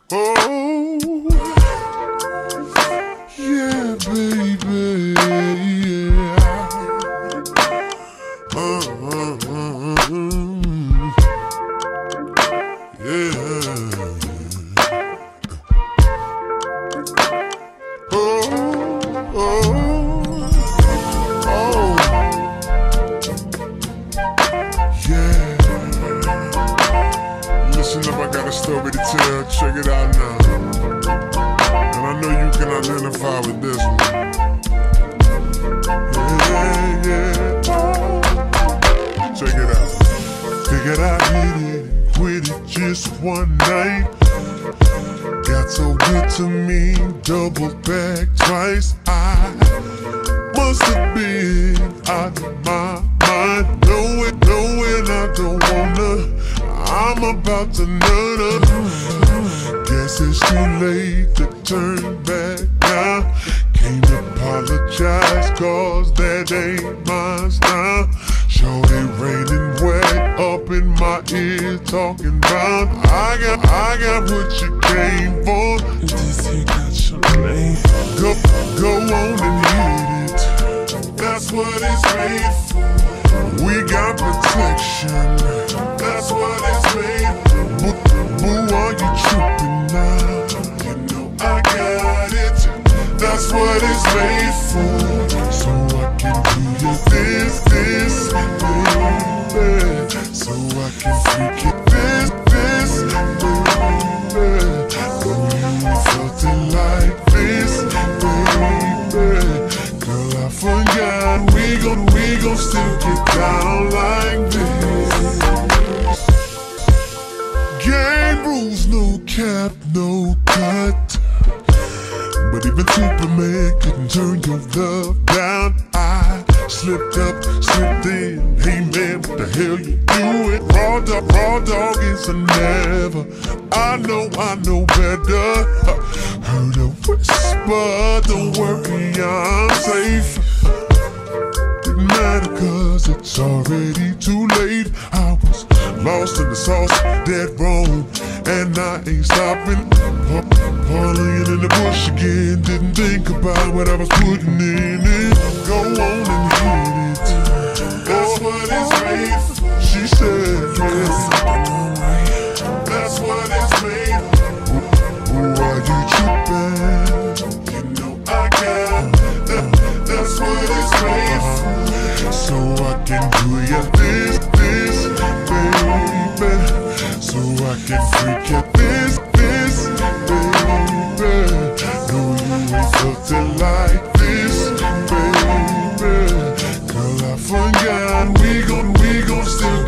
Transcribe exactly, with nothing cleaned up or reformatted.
Oh, yeah, baby, yeah. Uh, uh, uh, uh, yeah. Oh, oh, oh, yeah. Listen up, I got a story to tell. Check it out now. And I know you can identify with this one. Yeah, yeah. Check it out. Figured I hit it and quit it just one night. Got so good to me, double back twice. I must have been out of my mind, knowing, knowing I don't wanna. I'm about to nut up. Guess it's too late to turn back now. Can't apologize, cause that ain't my style. Shorty raining wet up in my ear, talking about I got, I got what you came for. This ain't got your name. Go, go on and hit it. That's what it's made for. We got protection. That's what it's made for. Boo, boo, are you tripping now? You know I got it. That's what it's made for. So I can do you this, this, baby. So I can freak it this, this, baby. Oh, you felt it like this, baby. Girl, I forgot we gon' we gon' still get down like this. Game rules, no cap, no cut. But even Superman couldn't turn your love down. I slipped up, slipped in. Hey man, what the hell you doing? Raw dog, raw dog is a never. I know, I know better. Heard a whisper, don't worry, I'm safe. Didn't matter cause it's already too late. I was lost in the sauce, dead wrong, and I ain't stopping. Parlaying in the bush again, didn't think about what I was putting in it. Go on and hit it. That's what it's made for. She said, yeah. That's what it's made for. Who are you tripping? You know I got that. That's what it's made for. So I can do ya this, this, baby. So I can freak ya this, this, baby. No, you ain't felt it like this, baby. Girl, I forgot we gon' we gon' still